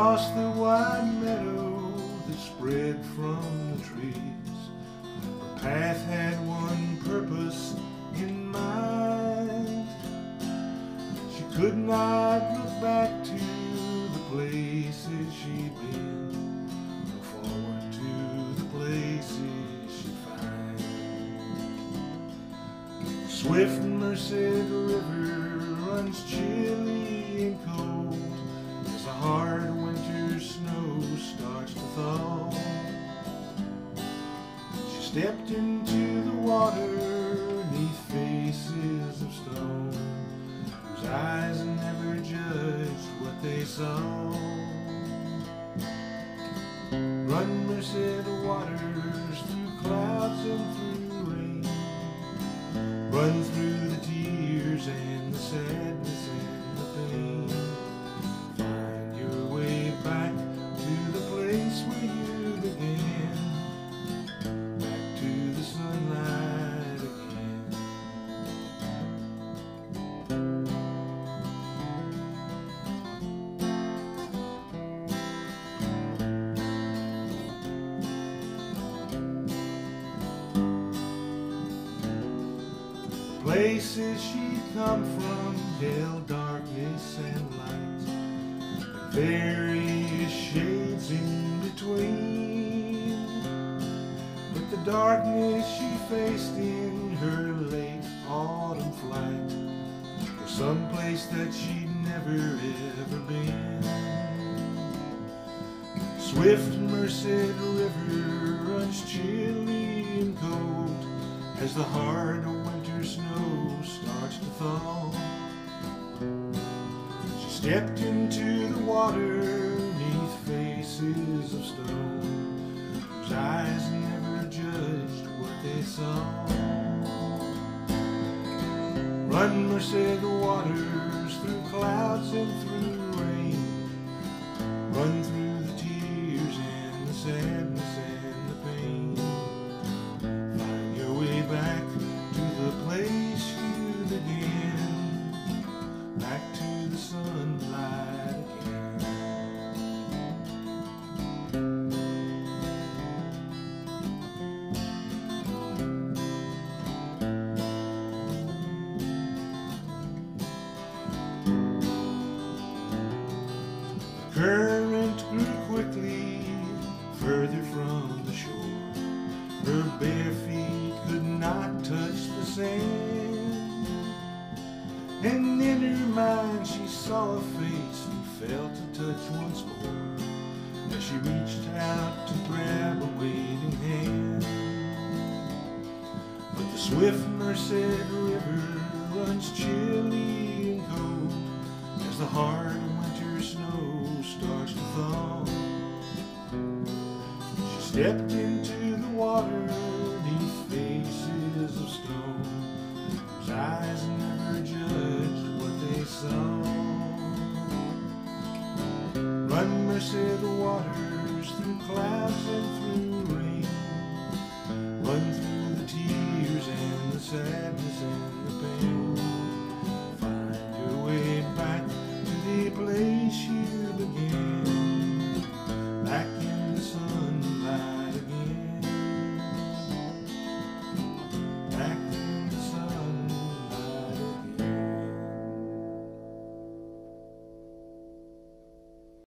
across the wide meadow that spread from the trees. Her path had one purpose in mind. She could not look back to the places she'd been, look forward to the places she'd find. Swift Merced River runs chilly and cold as the hard winter snow starts to thaw. She stepped into the water neath faces of stone, whose eyes never judged what they saw. Run, Merced waters, through clouds and through rain. Run through the tears and the sadness and the pain. Find your way back to the place where you began, back to the sunlight again. Places she'd come from held darkness and light, and various shades in between. But the darkness she faced in her late autumn flight was someplace that she'd never ever been. Swift Merced River runs chilly and cold as the hard winter snow starts to thaw. She stepped into the water neath faces of stone, whose eyes never judged what they saw. Run, Merced waters, through clouds and through rain. Run through the tears and the sadness and the pain. Find your way back to the place you began, back to the sunlight again. The current grew quickly further from the shore. Her bare feet could not touch the sand, and in her mind she saw a face and felt a touch once more as she reached out to grab a waiting hand. But the swift Merced River runs chilly and cold as the hard winter snow starts to thaw. She stepped into the water neath faces of stone, whose eyes never judged what they saw. Run, Merced waters,